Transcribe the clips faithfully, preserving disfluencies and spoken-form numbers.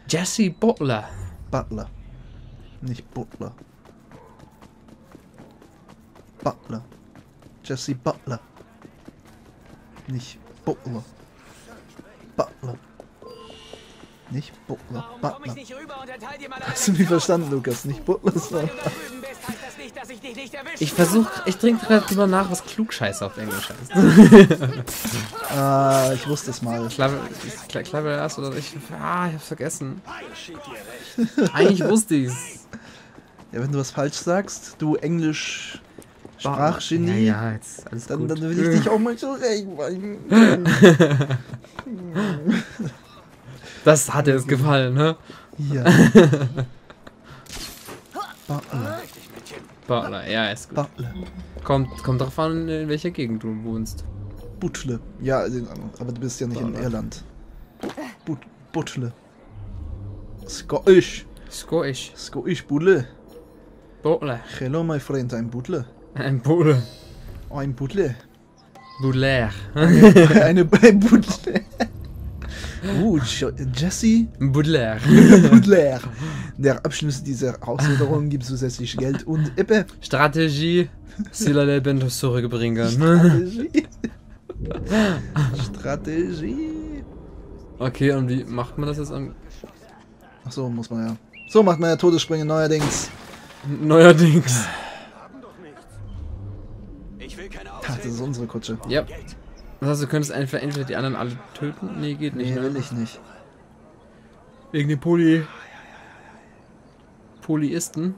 Jesse Butler. Butler. Nicht Butler. Butler. Jesse Butler. Nicht Butler. Butler. Nicht Butler. Butler. Hast du mich verstanden, Lukas? Nicht Butler, sondern... Ich versuch, ich trinke gerade drüber nach, was Klugscheiße auf Englisch heißt. Ah, ich wusste es mal. Clever, clever erst oder ich. Ah, ich hab's vergessen. Eigentlich wusste ich's. Ja, wenn du was falsch sagst, du Englisch Sprachgenie, Ja, ja, jetzt alles dann, gut. dann will ich dich auch mal zurechtweisen. Das hat dir jetzt gefallen, ne? Ja. Butler. Butler, ja, ist gut. Butler. Kommt, kommt drauf an, in welcher Gegend du wohnst. Butler. Ja, also, aber du bist ja nicht Butler. in Irland. But Butler. Scottish. Scottish. Scottish Butler. Butler. Hello, my friend, I'm Butler. Ein Butler. I'm Butler. Butler. Eine, eine Butler. Uh, Jesse Butler. Butler. Der Abschluss dieser Herausforderung gibt zusätzlich Geld und Eppe. Strategie. Sila Leben zurückbringen. Strategie. Strategie. Okay, und wie macht man das jetzt am... Ach so, muss man ja. So macht man ja Todessprünge neuerdings. Neuerdings. Ach, das ist unsere Kutsche. Ja. Das heißt, du könntest einfach entweder die anderen alle töten? Nee, geht nicht. Nee, Ne? will ich nicht. Wegen den Poly... Polyisten.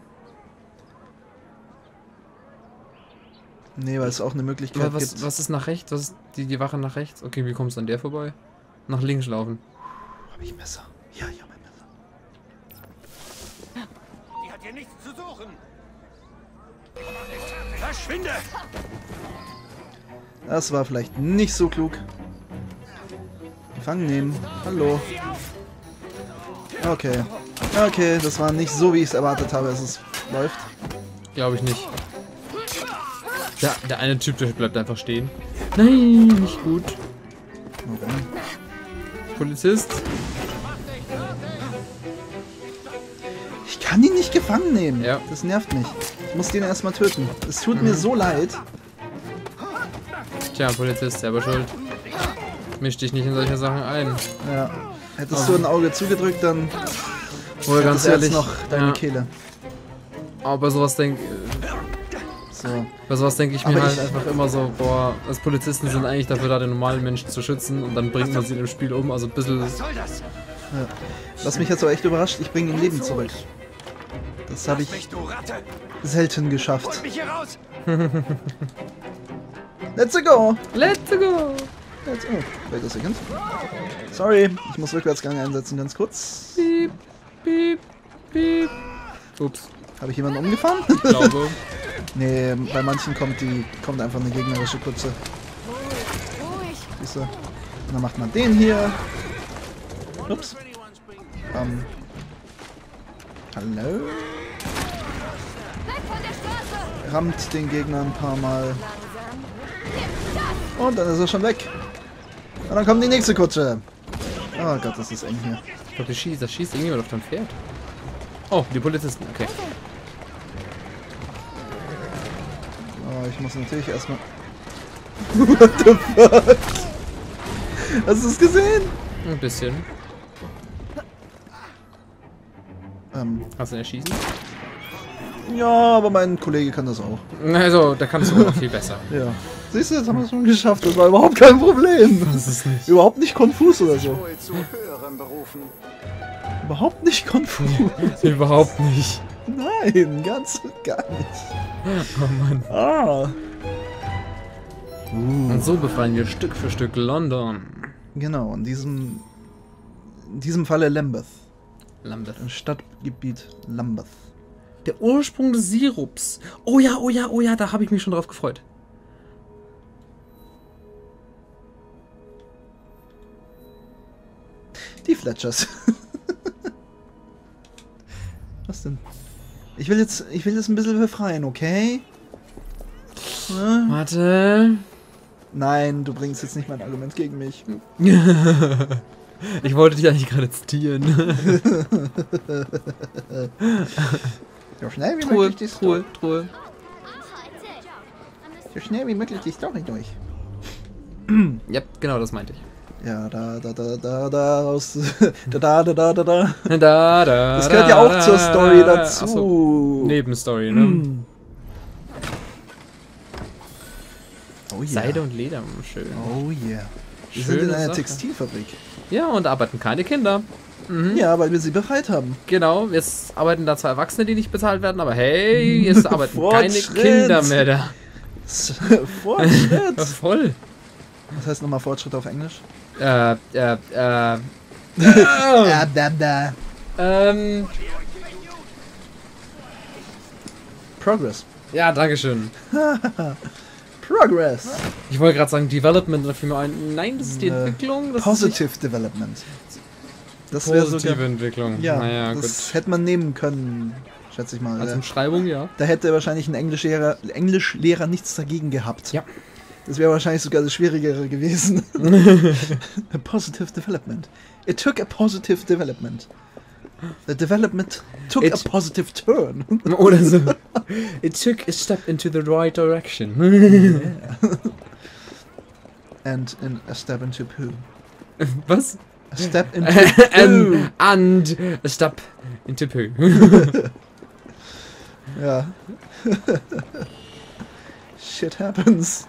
Nee, weil es auch eine Möglichkeit Aber was, gibt. was ist nach rechts? Was ist die, die Wache nach rechts? Okay, wie kommst du an der vorbei? Nach links laufen. Hab ich ein Messer? Ja, ich hab ein Messer. Die hat hier nichts zu suchen. Verschwinde! Das war vielleicht nicht so klug. Gefangen nehmen. Hallo. Okay. Okay, das war nicht so, wie ich es erwartet habe, dass es läuft. Glaube ich nicht. Der, der eine Typ, der bleibt einfach stehen. Nein, nicht gut. Warum? Polizist. Ich kann ihn nicht gefangen nehmen. Ja. Das nervt mich. Ich muss den erstmal töten. Es tut mir so leid. Tja, Polizist, selber schuld. Misch dich nicht in solche Sachen ein. Ja. Hättest du ein Auge zugedrückt, dann Wohl ganz hättest du jetzt ehrlich. noch deine Ja. Kehle. Aber bei sowas denke So. bei sowas denk ich mir Aber halt ich- einfach immer so, boah, als Polizisten sind eigentlich dafür da, den normalen Menschen zu schützen und dann bringt man sie im Spiel um. Also ein bisschen. Was soll das? Ja. Was mich jetzt so echt überrascht, ich bringe ihn Leben zurück. Das habe ich Mich, du Ratte! selten geschafft. Holt mich hier raus! Let's go! Let's go! Let's go. Wait a second. Sorry, ich muss Rückwärtsgang einsetzen, ganz kurz. Piep, piep, piep. Ups, Habe ich jemanden umgefahren? ich glaube. Nee, bei manchen kommt die kommt einfach eine gegnerische Kutsche. Siehst du? Und dann macht man den hier. Ups. Ähm. Hallo? Rammt den Gegner ein paar Mal. Und dann ist er schon weg. Und dann kommt die nächste Kutsche. Oh Gott, das ist eng hier. Ich glaube, schießt, da schießt irgendjemand auf dein Pferd. Oh, die Polizisten, okay. Oh, ich muss natürlich erstmal. What the fuck? Hast du es gesehen? Ein bisschen. Ähm, Hast du ihn erschießen? ja, aber mein Kollege kann das auch. Also, da kannst du noch viel besser. Ja. Siehst du, jetzt haben wir es schon geschafft. Das war überhaupt kein Problem. Das ist nicht. Überhaupt nicht konfus oder so. Wohl zu höheren Berufen. Überhaupt nicht konfus. Überhaupt nicht. Nein, ganz und gar nicht. Oh Mann. Ah. Uh. Und so befreien wir Stück für Stück London. Genau, in diesem, in diesem Falle Lambeth. Lambeth. Im Stadtgebiet Lambeth. Der Ursprung des Sirups. Oh ja, oh ja, oh ja, da habe ich mich schon drauf gefreut. Die Fletchers. Was denn? Ich will jetzt, ich will jetzt ein bisschen befreien, okay? Hm? Warte. Nein, du bringst jetzt nicht mein Argument gegen mich. Ich wollte dich eigentlich gerade zitieren. So schnell wie Truhe, möglich die Story. Truhe, Truhe. So schnell wie möglich die Story durch. Ja, genau, das meinte ich. Ja, da, da, da, da, da, aus, da, da, da, da, da, da. Da, da, Das gehört ja auch zur Story da. dazu. Ach so, Nebenstory, ne? Mm. Oh yeah. Seide und Leder, schön. Oh yeah. Wir Schöne sind in einer Sache. Textilfabrik. Ja, und da arbeiten keine Kinder. Mhm. Ja, weil wir sie befreit haben. Genau, jetzt arbeiten da zwei Erwachsene, die nicht bezahlt werden, aber hey, jetzt arbeiten keine Fortschritt. Kinder mehr da. Fortschritt. Ja, voll. Was heißt nochmal Fortschritt auf Englisch? Äh, äh, äh. Da, da, da. ähm. Progress. Ja, dankeschön. Progress. Ich wollte gerade sagen Development, da fiel mir ein. Nein, das ist die Äh, Entwicklung. Das Positive Development. Das ist wäre nicht positive sogar. Entwicklung. Ja, naja, das gut. hätte man nehmen können, schätze ich mal. Als Da- Umschreibung, ja. Da hätte wahrscheinlich ein Englischlehrer, Englischlehrer nichts dagegen gehabt. Ja. Das wäre wahrscheinlich sogar das Schwierigere gewesen. A positive development. It took a positive development. The development took It- a positive turn. Oder so. It took a step into the right direction. And in a step into poo. Was? A step into poo. and, and a step into poo. Ja. Shit happens.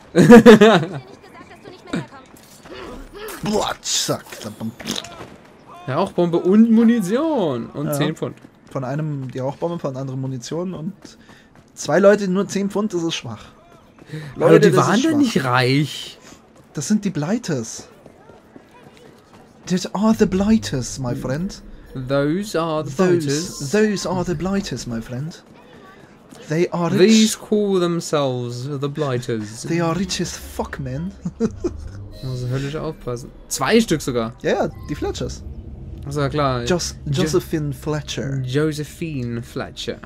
Blood suck. Rauchbombe und Munition. Und Ja. zehn Pfund. Von einem die Rauchbombe, von anderem Munition und zwei Leute nur zehn Pfund, das ist schwach. Aber die das waren ist ja schwach. nicht reich. Das sind die Blighters. These are the Blighters, my friend. Those are the Those, fighters. those are the Blighters, my friend. They are rich. These call themselves the Blighters. They are rich as fuck, man. Muss höllisch aufpassen. Zwei Stück sogar. Ja, ja, die Fletchers. Also ja klar. Jos Jo- Josephine Fletcher. Josephine Fletcher.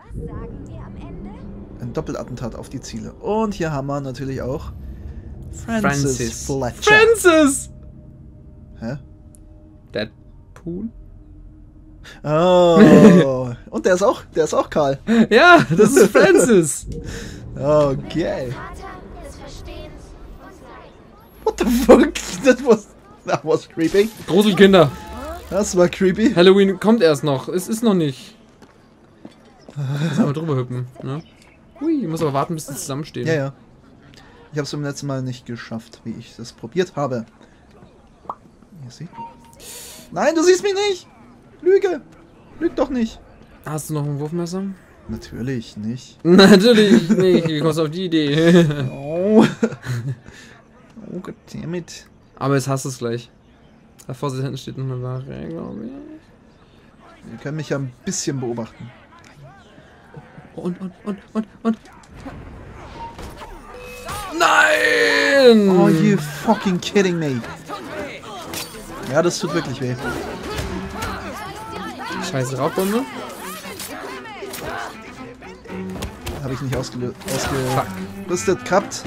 Ein Doppelattentat auf die Ziele. Und hier haben wir natürlich auch Francis, Francis. Fletcher. Francis! Hä? Deadpool? Oh. Und der ist auch, der ist auch Karl. Ja, das ist Francis. Okay. Vater des Verstehens und Leidens. What the fuck? That was, that was creepy. Gruselkinder. Das war creepy. Halloween kommt erst noch. Es ist noch nicht. Muss einmal drüber hüppen. Ne? Hui, ich muss aber warten, bis sie zusammenstehen. Ja, ja. Ich habe es beim letzten Mal nicht geschafft, wie ich das probiert habe. Hier, sieh. Nein, du siehst mich nicht! Lüge! Lüg doch nicht! Hast du noch ein Wurfmesser? Natürlich nicht. Natürlich nicht. Wie kommst du auf die Idee? Oh. Oh, goddammit. Aber jetzt hast du es gleich. Da vor sich hinten steht noch eine Ware, glaube ich. Ihr könnt mich ja ein bisschen beobachten. Und, und, und, und, und. Nein! Oh, you fucking kidding me. Ja, das tut wirklich weh. Scheiße Raubbombe. Habe ich nicht ausgelö- ausgerüstet gehabt.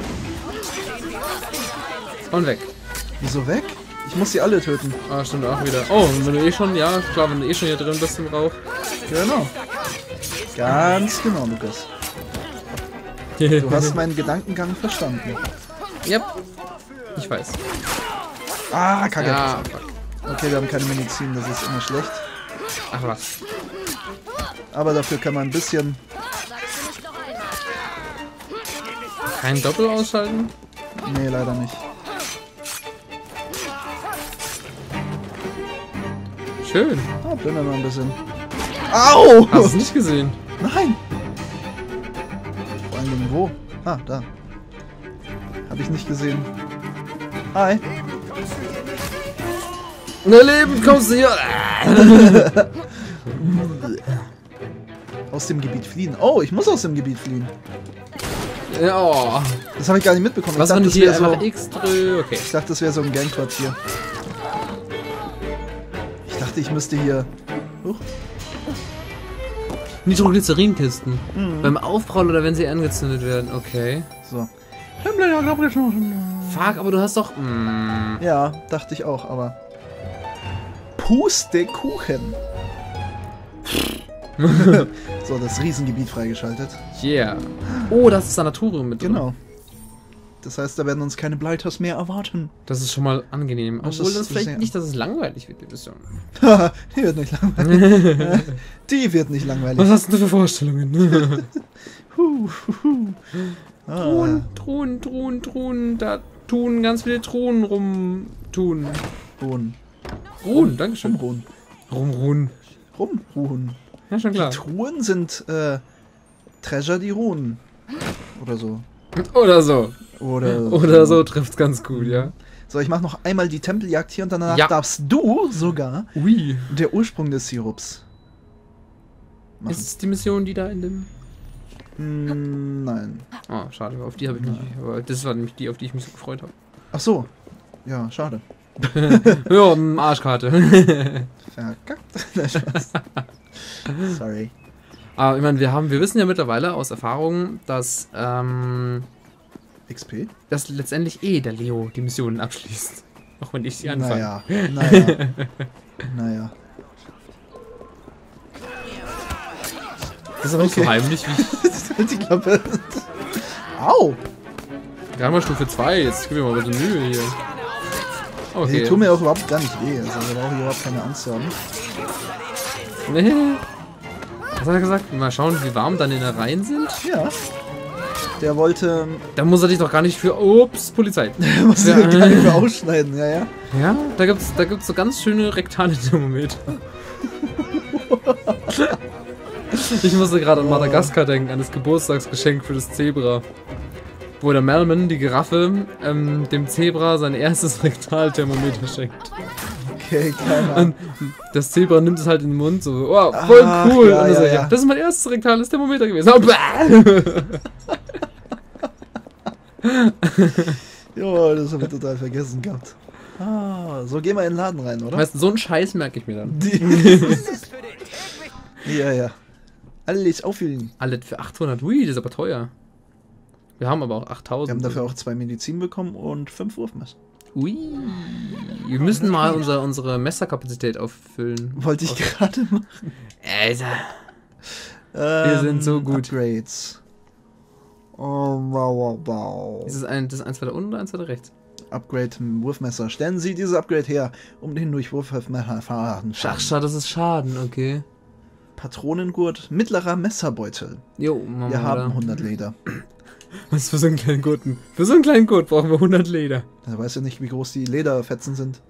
Und weg. Wieso weg? Ich muss sie alle töten. Ah, stimmt auch wieder. Oh, und wenn du eh schon, ja, klar, wenn du eh schon hier drin bist im Rauch. Genau. Ganz genau, Lukas. Du hast meinen Gedankengang verstanden. Yep. Ich weiß. Ah, kacke. Ja, fuck. Okay, wir haben keine Medizin, das ist immer schlecht. Ach was. Aber dafür kann man ein bisschen... Kein Doppel ausschalten? Nee, leider nicht. Schön. Ah, plündern wir ein bisschen. Au! Hast du es nicht gesehen? Nein! Vor allen Dingen wo? Ah, da. Habe ich nicht gesehen. Hi. Na Leben, kommst du hier? Aus dem Gebiet fliehen. Oh, ich muss aus dem Gebiet fliehen. Ja, oh. Das habe ich gar nicht mitbekommen. Was, ich wenn dachte, ich das hier wäre einfach so, X drücke? Okay. ich dachte, das wäre so ein Gangquartier. Ich dachte, ich müsste hier... Huch. Nitroglycerinkisten. Mhm. Beim Aufprall oder wenn sie angezündet werden. Okay. So. Fuck, aber du hast doch... Mm. Ja, dachte ich auch, aber... Pustekuchen. So, das Riesengebiet freigeschaltet. Yeah. Oh, das ist Sanatorium mit drin. Genau. Das heißt, da werden uns keine Blighters mehr erwarten. Das ist schon mal angenehm. Das Obwohl ist das vielleicht sehr- nicht, dass es langweilig wird, die Mission. Die wird nicht langweilig. Die wird nicht langweilig. Was hast du für Vorstellungen? Huh, huh, huh. Ah, Truhen, Truhen, Truhen, Truhen. Da tun ganz viele Truhen rum. Tun. Ruhen. Ruhen, dankeschön. Rumruhen. Rumruhen. Rumruhen. Ja, schon klar. Truhen sind äh, Treasure, die ruhen. Oder so. Oder so. Oder, Oder so trifft's ganz gut, ja. So, ich mach noch einmal die Tempeljagd hier und danach Ja. darfst du sogar Ui. der Ursprung des Sirups machen. Ist es die Mission, die da in dem... Mm, nein. Oh, schade, auf die habe ich mich... Aber das war nämlich die, auf die ich mich so gefreut habe. Ach so. Ja, schade. Ja, m, Arschkarte. Verkackt. Nein, Spaß. Sorry. Aber ich meine, wir haben, wir wissen ja mittlerweile aus Erfahrung, dass, ähm, X P? dass letztendlich eh der Leo die Missionen abschließt. Auch wenn ich sie anfange. Naja. Naja. naja. Das ist aber nicht so Okay. heimlich wie Die Klappe. Au! wir haben ja Stufe zwei, jetzt gib mir mal bitte Mühe hier. Okay. Die tun mir auch überhaupt gar nicht weh. Also da brauche ich überhaupt keine Angst haben. Nee. Was hat er gesagt? Mal schauen, wie warm dann in der Reihen sind. Ja. Der wollte. Da muss er dich doch gar nicht für... Ups, Polizei. Der muss Ja. ja. gar nicht mehr ausschneiden, ja, ja. Ja, da gibt's, da gibt's so ganz schöne rektale Thermometer. Ich musste gerade an Madagaskar denken, an das Geburtstagsgeschenk für das Zebra. Wo der Melman, die Giraffe, ähm, dem Zebra sein erstes Rektalthermometer schenkt. Okay, keine Ahnung. Und das Zebra nimmt es halt in den Mund, so, oh, voll Ach, cool. ja, Und er ja, so, ja. ja, das ist mein erstes rektales Thermometer gewesen. Oh, bäh. Jo, das habe ich total vergessen gehabt. Ah, so gehen wir in den Laden rein, oder? Weißt du, so einen Scheiß merke ich mir dann. Die ja, ja. Alles auffüllen. Alles für achthundert, ui, das ist aber teuer. Wir haben aber auch achttausend. Wir haben dafür auch zwei Medizin bekommen und fünf Wurfmesser. Ui. Wir müssen mal unser, unsere Messerkapazität auffüllen. Wollte ich gerade machen. Alter. Ähm, sind so gut. Upgrades. Oh, wow, wow, wow. Ist es ein, das eins weiter unten oder eins weiter rechts? Upgrade Wurfmesser. Stellen Sie dieses Upgrade her, um den durch Wurfmesser fahren. Ach, schade, das ist Schaden, okay. Patronengurt, mittlerer Messerbeutel. Jo, machen Wir wir haben da. hundert Leder. Was für so einen kleinen Gurten? Für so einen kleinen Gurt brauchen wir hundert Leder. Er weiß ja nicht, wie groß die Lederfetzen sind.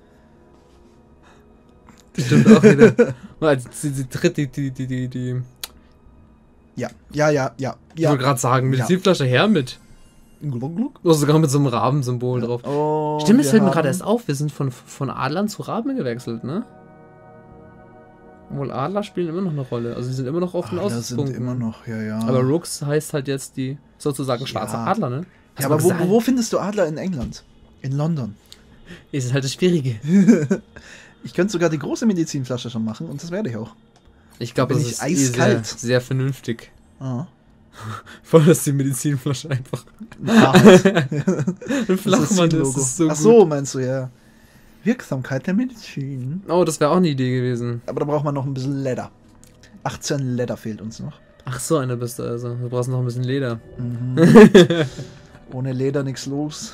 Das stimmt auch wieder. Also, die, die tritt die, die, die, die, die. Ja, ja, ja, ja. Ich ja. wollte gerade sagen, Medizinflasche her mit. Gluck, gluck. Oh, sogar mit so einem Rabensymbol drauf. Oh, Stimmt, das wir fällt mir haben- gerade erst auf. Wir sind von, von Adlern zu Raben gewechselt, ne? Obwohl Adler spielen immer noch eine Rolle. Also sie sind immer noch auf den Ah, das sind Aussichtspunkten. immer noch, ja, ja. Aber Rooks heißt halt jetzt die sozusagen schwarze Ja. Adler, ne? Hast ja, du aber mal wo, gesagt? wo findest du Adler in England? In London. Ist es halt das Schwierige. Ich könnte sogar die große Medizinflasche schon machen und das werde ich auch. Ich glaube, Bin das ich ist eh sehr, eiskalt. sehr vernünftig. Ah. Voll, dass die Medizinflasche einfach Wahrheit. ein Flachmann ist. Das ist so Ach gut. so, meinst du, ja. Wirksamkeit der Medizin. Oh, das wäre auch eine Idee gewesen. Aber da braucht man noch ein bisschen Leder. achtzehn Leder fehlt uns noch. Ach so, einer bist du also. Du brauchst noch ein bisschen Leder. Mhm. Ohne Leder nichts los.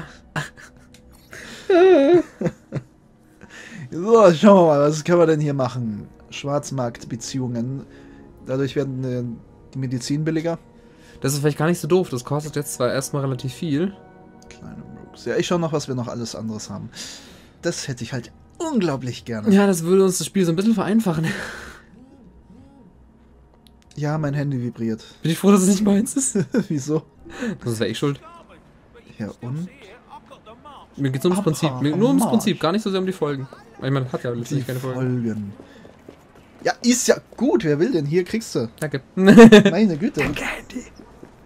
So, schauen wir mal, was können wir denn hier machen? Schwarzmarktbeziehungen. Dadurch werden äh, die Medizin billiger. Das ist vielleicht gar nicht so doof. Das kostet jetzt zwar erstmal relativ viel. Kleine Brooks. Ja, ich schau noch, was wir noch alles anderes haben. Das hätte ich halt unglaublich gerne. Ja, das würde uns das Spiel so ein bisschen vereinfachen. Ja, mein Handy vibriert. Bin ich froh, dass es nicht meins ist. Wieso? Das wäre ich schuld. Ja, und? Mir geht's nur ums Aber Prinzip. Mir, nur ums Marsch. Prinzip, gar nicht so sehr um die Folgen. Weil ich meine, hat ja Die letztendlich keine Folgen. Folgen. Ja, ist ja gut. Wer will denn? Hier kriegst du. Danke. Meine Güte. Candy.